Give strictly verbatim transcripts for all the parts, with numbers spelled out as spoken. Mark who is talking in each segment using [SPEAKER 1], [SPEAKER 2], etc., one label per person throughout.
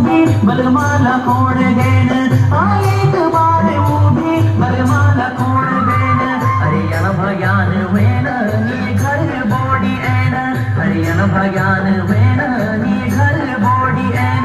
[SPEAKER 1] भी बलमाला कोण देन एक बार वो भी बलमाला कोण देन हरियन भयान वेन नी घर बॉडी एन हरियन भयान वेन नी घर बॉडी एन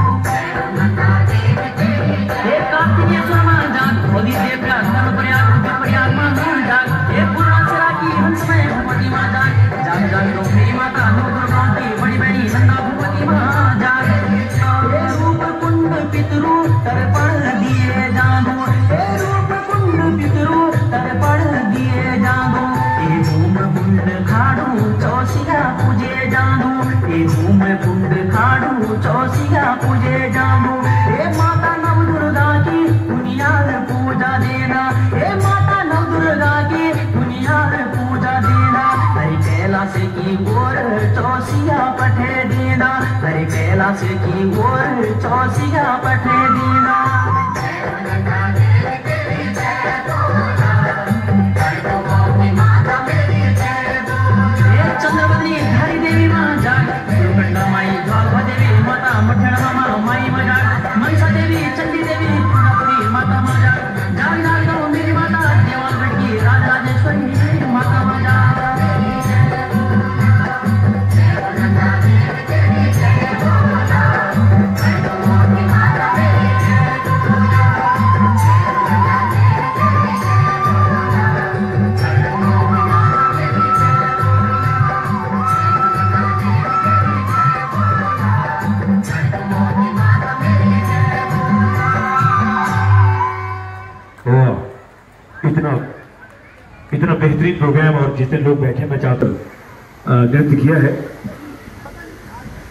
[SPEAKER 1] एक कातिनी सुरमा जाग होदी दे प्यार नर प्रयाग के प्रयाग मा जाग एक पूरा सरा की हंस में भगवती मां जाग जाग जाग लो मेरी माता नो दुर्गा की बड़ी बड़ी नंदा भगवती मां जाग हे रूप कुंड पितरु तर्पण दिए जादू हे रूप कुंड पितरु तर्पण दिए जादू हे धूम कुंड खाड़ू चौसिया पूजे जादू हे धूम कुंड खाड़ू चौसिया पूजे जादू हे माता नव दुर्गा की दुनियार पूजा देना हे माता नव दुर्गा की दुनियार पूजा देना हरि कैलाश की गोर चौसिया पठे देना हरि कैलाश की गोर चौसिया पठे देना चंद्रवती हरि देवी मां जाग दुर्गंडा माई ज्वाला देवी माता मठण मामा माई मजाक मनसा देवी चंडी देवी पूर्णापुरी माता मां जाग जाग जाग जाओ मेरी माता देवालगढ़ की राजराजेश्वरी माता मां जाग
[SPEAKER 2] इतना इतना बेहतरीन प्रोग्राम और जितने लोग बैठे मैं चाहता हूँ नृत्य किया है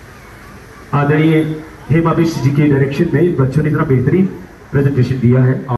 [SPEAKER 2] आदरणीय हेमा बिष्ट जी के डायरेक्शन में बच्चों ने इतना बेहतरीन प्रेजेंटेशन दिया है।